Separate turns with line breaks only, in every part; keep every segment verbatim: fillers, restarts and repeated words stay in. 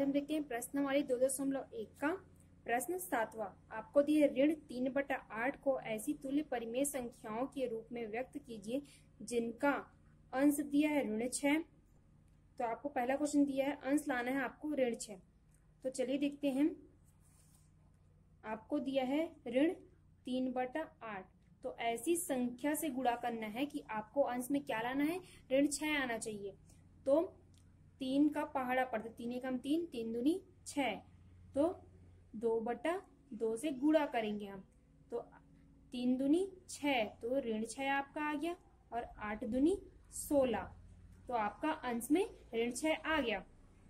हम देखते हैं प्रश्न हमारी दो दशमलव एक का प्रश्न सातवां। आपको दिए ऋण तीन बटा आठ को ऐसी तुल्य परिमेय संख्याओं के रूप में व्यक्त कीजिए जिनका अंश दिया है ऋण छह। तो आपको पहला क्वेश्चन दिया है अंश लाना है आपको ऋण छह। तो चलिए देखते हैं। आपको दिया है ऋण तीन बटा आठ, तो ऐसी संख्या से गुणा करना है कि आपको अंश में क्या लाना है, ऋण छह आना चाहिए। तो तीन का पहाड़ा पड़ता, तीन एकम तीन, तीन दूनी छह, तो दो बटा दो से गुणा करेंगे हम। तो तीन दूनी छह, तो ऋण छह आपका आ गया, और आठ दूनी सोलह, तो आपका अंश में ऋण छह आ गया।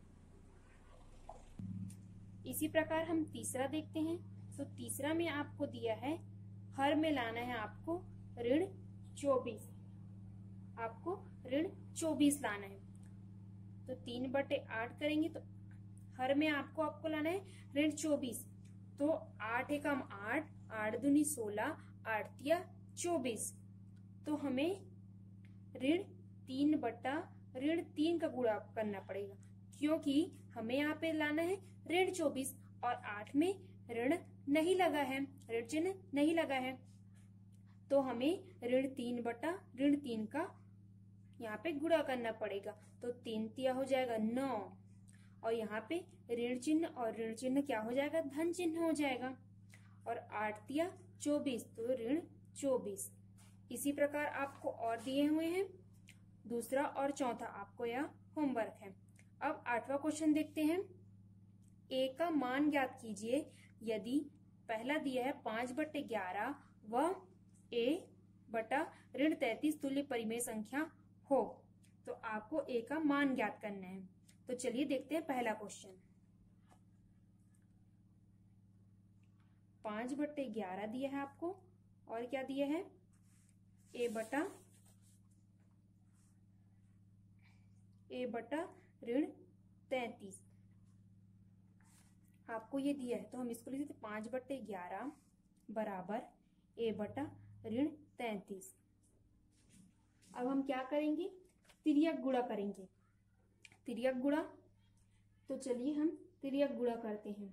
इसी प्रकार हम तीसरा देखते हैं। तो तीसरा में आपको दिया है हर में लाना है आपको ऋण चौबीस, आपको ऋण चौबीस लाना है। तो तीन बटे आठ करेंगे तो हर में आपको आपको लाना है ऋण चौबीस। तो आठ एकम आठ, आठ दूनी सोलह, आठ तिया चौबीस, तो हमें ऋण तीन बटा ऋण तीन का गुणा करना पड़ेगा, क्योंकि हमें यहाँ पे लाना है ऋण चौबीस और आठ में ऋण नहीं लगा है, ऋण चिन्ह नहीं लगा है। तो हमें ऋण तीन बटा ऋण तीन का यहाँ पे गुणा करना पड़ेगा। तो तीन तिया हो जाएगा नौ, और यहाँ पे ऋण चिन्ह और ऋण चिन्ह क्या हो जाएगा, धन चिन्ह हो जाएगा। और आठ तिया चौबीस, तो ऋण चौबीस। इसी प्रकार आपको और दिए हुए हैं दूसरा और चौथा, आपको यह होमवर्क है। अब आठवां क्वेश्चन देखते हैं। ए का मान ज्ञात कीजिए यदि पहला दिया है पांच बटे ग्यारह व ए बटा ऋण तैतीस तुल्य परिमेय संख्या हो। तो आपको ए का मान ज्ञात करना है। तो चलिए देखते हैं पहला क्वेश्चन। पांच बटे ग्यारह दिया है आपको, और क्या दिया है, ए बटा ए बटा ऋण तैतीस आपको ये दिया है। तो हम इसको लिख देते पांच बटे ग्यारह बराबर ए बटा ऋण तैतीस। अब हम क्या करेंगे, तिर्यक गुणा करेंगे। तिर्यक गुणा, तो चलिए हम तिर्यक गुणा करते हैं।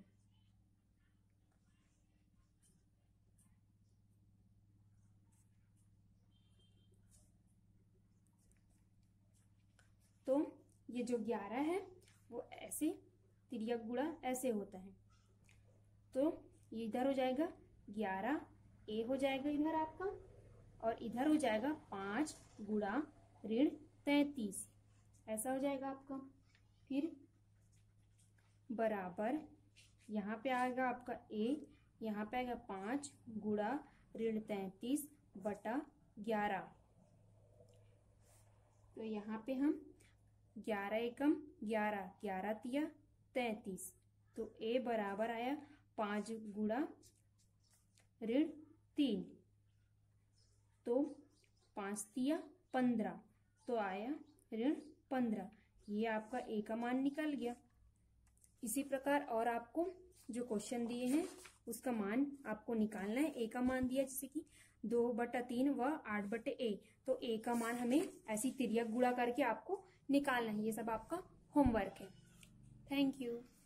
तो ये जो ग्यारह है वो ऐसे तिर्यक गुणा ऐसे होता है। तो ये इधर हो जाएगा ग्यारह, ए हो जाएगा इधर आपका, और इधर हो जाएगा पांच गुणा ऋण तैतीस, ऐसा हो जाएगा आपका। फिर बराबर यहाँ पे आएगा आपका ए, यहाँ पे आएगा पांच गुणा ऋण तैतीस बटा ग्यारह। तो यहाँ पे हम ग्यारह एकम ग्यारह, ग्यारह तिया तैतीस, तो ए बराबर आया पांच गुणा ऋण तीन, तो पांच तिया पंद्रह, तो आया ऋण पंद्रह। ये आपका ए का मान निकल गया। इसी प्रकार और आपको जो क्वेश्चन दिए हैं उसका मान आपको निकालना है। ए का मान दिया जैसे कि दो बटा तीन व आठ बटे ए, तो ए का मान हमें ऐसी तिर्यक गुणा करके आपको निकालना है। ये सब आपका होमवर्क है। Thank you.